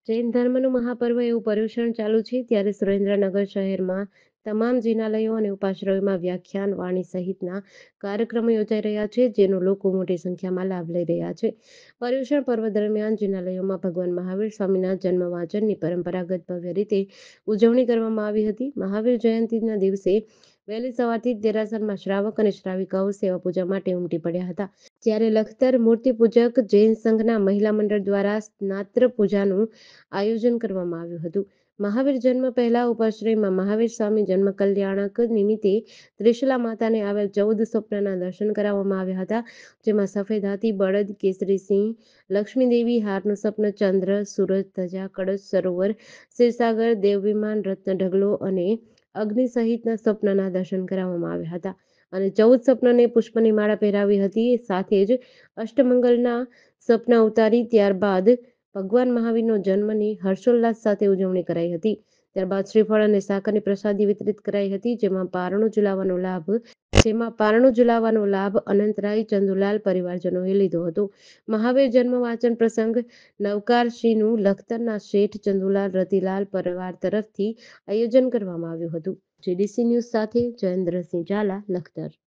જૈન ધર્મનું મહાપર્વ એવું પર્યુષણ ચાલુ છે ત્યારે સુરેન્દ્રનગર શહેરમાં તમામ જિનાલયો અને ઉપાશ્રયોમાં વ્યાખ્યાન વાણી સહિતના કાર્યક્રમો યોજાઈ રહ્યા છે, જેનો લોકો મોટી સંખ્યામાં લાભ લઈ રહ્યા છે. પર્યુષણ પર્વ દરમિયાન જિનાલયોમાં ભગવાન મહાવીર સ્વામીના જન્મ વાંચનની પરંપરાગત ભવ્ય રીતે ઉજવણી કરવામાં આવી હતી. મહાવીર જયંતિના દિવસે વહેલી સવારથી જ દેરાસરમાં શ્રાવક અને શ્રાવિકાઓ સેવા પૂજા માટે ઉમટી પડ્યા હતા. જ્યારે લખતર મૂર્તિપૂજક જૈન સંઘના મહિલા મંડળ દ્વારા સ્નાત્ર પૂજાનું આયોજન કરવામાં આવ્યું હતું. મહાવીર જન્મ પહેલા ઉપાશ્રયમાં મહાવીર સ્વામી જન્મ કલ્યાણક નિમિત્તે ત્રિશલા માતાને આવેલ 14 સ્વપ્નના દર્શન કરાવવામાં આવ્યા હતા, જેમાં સફેદ હાથી, બળદ, કેસરી સિંહ, લક્ષ્મી દેવી, હારનું સ્વપ્ન, ચંદ્ર, સૂરજ, ધજા, કળશ, સરોવર, ક્ષીરસાગર, દેવવિમાન, રત્ન ઢગલો અને અગ્નિ સહિતના સ્વપ્નના દર્શન કરાવવામાં આવ્યા હતા અને 14 સ્વપ્નને પુષ્પની માળા પહેરાવી હતી. સાથે જ અષ્ટમંગલના સ્વપ્ન ઉતારી ત્યારબાદ ભગવાન મહાવીરનો જન્મની હર્ષોલ્લાસ સાથે ઉજવણી કરાઈ હતી. ત્યારબાદ શ્રીફળ અને સાકરની પ્રસાદી વિતરિત કરાઈ હતી, જેમાં પારણું ઝુલાવવાનો લાભ અનંતરાય ચંદુલાલ પરિવારજનોએ લીધો હતો. મહાવીર જન્મ વાંચન પ્રસંગ નવકારશ્રીનું લખતરના શેઠ ચંદુલાલ રતિલાલ પરિવાર તરફથી આયોજન કરવામાં આવ્યું હતું. જીડીસી ન્યૂઝ સાથે જયેન્દ્રસિંહ ઝાલા, લખતર.